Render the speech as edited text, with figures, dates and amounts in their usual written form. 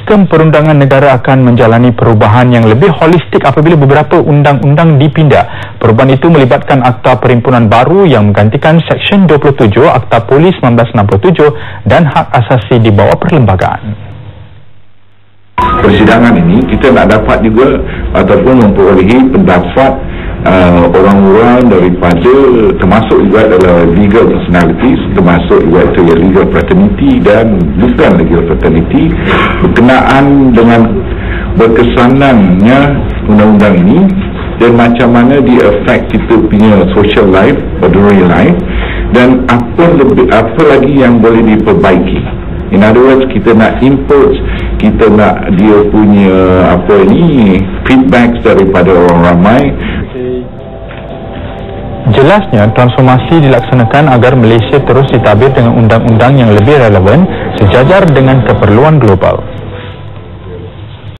Sistem perundangan negara akan menjalani perubahan yang lebih holistik apabila beberapa undang-undang dipindah. Perubahan itu melibatkan Akta Perimpunan baru yang menggantikan Seksyen 27 Akta Polis 1967 dan hak asasi di bawah perlembagaan. Persidangan ini kita nak dapat juga ataupun memperolehi pendapat orang-orang daripada, termasuk juga adalah legal personalities, termasuk juga itu ya legal fraternity dan bukan legal fraternity, berkenaan dengan berkesanannya undang-undang ini dan macam mana dia affect kita punya social life, ordinary life, dan apa lagi yang boleh diperbaiki. In other words, kita nak input, kita nak dia punya feedback daripada orang ramai. Jelasnya, transformasi dilaksanakan agar Malaysia terus ditabir dengan undang-undang yang lebih relevan sejajar dengan keperluan global.